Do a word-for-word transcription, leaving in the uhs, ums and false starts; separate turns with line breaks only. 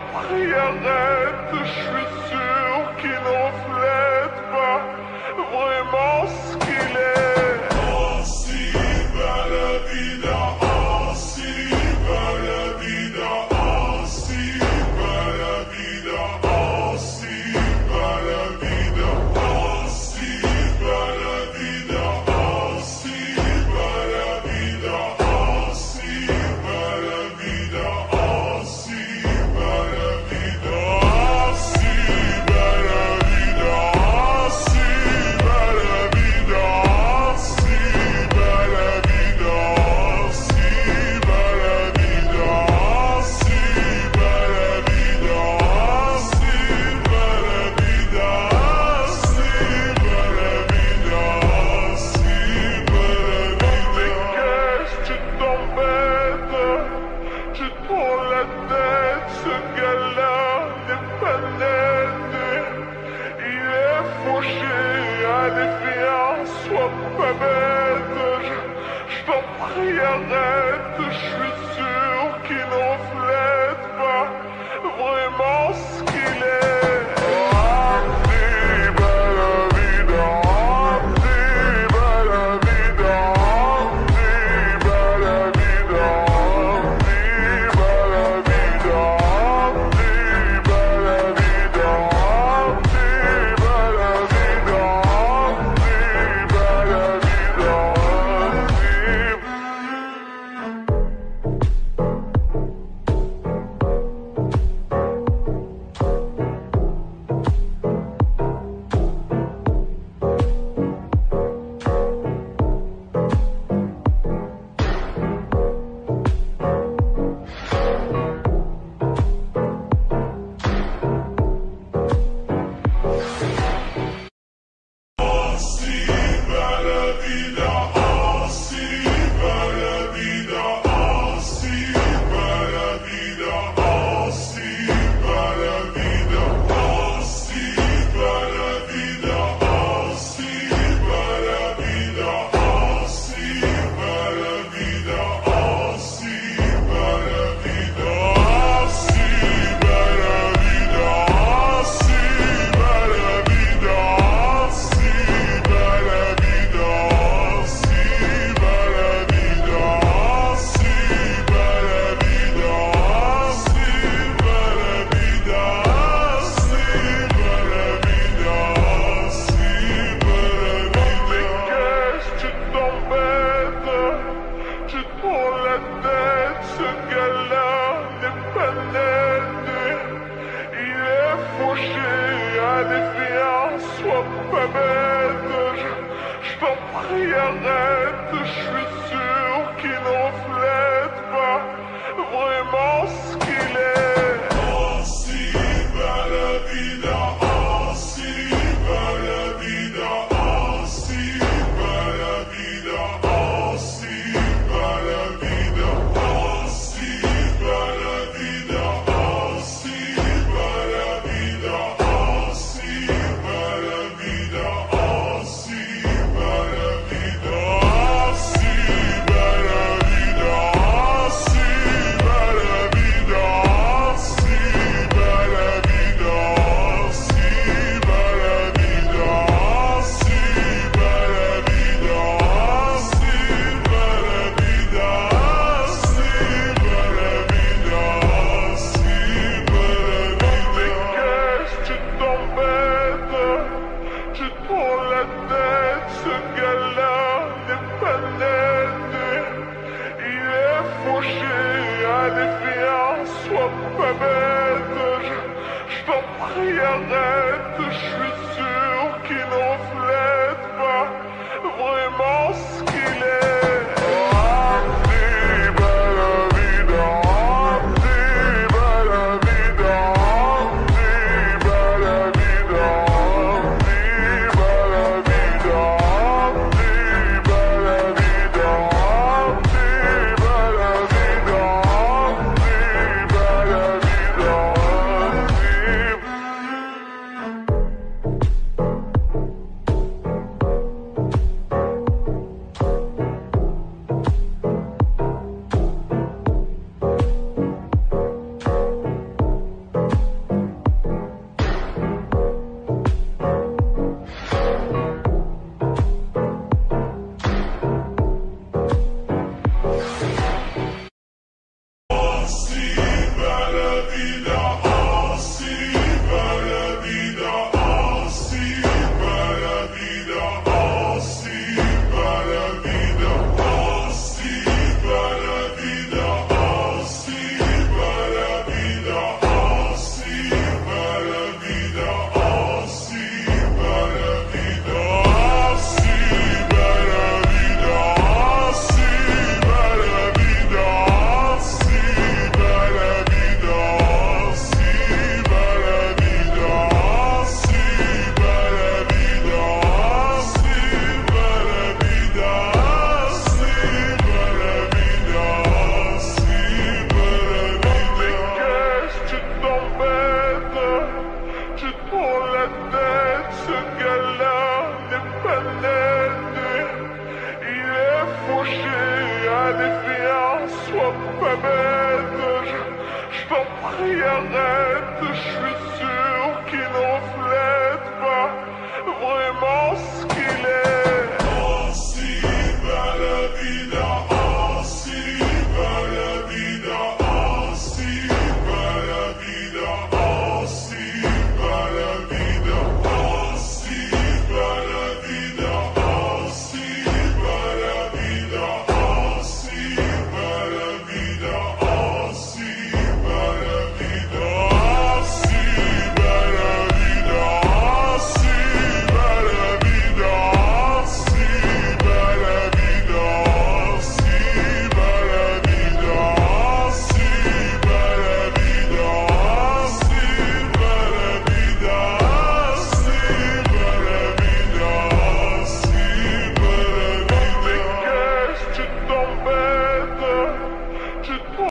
prie, arrête, je suis sûr qu'il ne reflète pas vraiment ce qu'il est. Así va la vida, así va la vida, así va la vida, así va la vida, así va la vida, así va la vida, así va la vida, así va la vida, así va la vida, así va la vida, así va la vida, así va la vida, así va la vida, así va la vida, así va la vida, así va la vida. Qu'est-ce que tu t'embêtes? Tu te prends la tête, ce gars-là n'est pas net. Il est fauché, allez viens, sois pas bête. Je, je t'en prie, arrête, je suis sûr qu'il ne reflète pas vraiment ce qu'il est. Viva la vida, viva la vida, viva la vida, viva la vida, viva la vida, viva la vida, viva la vida, Así va la vida, así va la vida, así va la vida, así va la vida, así va la vida, así va la vida, así va la vida, así va la vida, así va la vida, así va la vida, así va la vida, así va la vida, así va la vida, así va la vida, así va la vida, así va la vida. Qu'est-ce que tu t'embêtes? Tu te prends la tête, ce gars-là n'est pas net. Il est fauché, allez viens, sois pas bête. Je, je t'en prie, arrête, je suis sûr qu'il ne reflète pas vraiment ce qu'il est. Así va la vida, así va la vida, así va la vida, así va la vida, así va la vida, así va la vida, así va la vida, así va la vida, así va la vida, así va la vida, así va la vida, así va la vida, así va la vida, así va la vida, así va la vida, así va la vida. Qu'est-ce que tu t'embêtes? Tu te prends la tête, ce gars-là n'est pas net. Il est fauché, allez viens, sois pas bête. Je, je t'en prie, arrête, je suis sûr qu'il ne reflète pas vraiment ce qu'il est. Viva la vida, viva la vida, viva la vida, viva la vida, viva la vida, viva la vida, viva la vida, viva. t'en prie arrête, je suis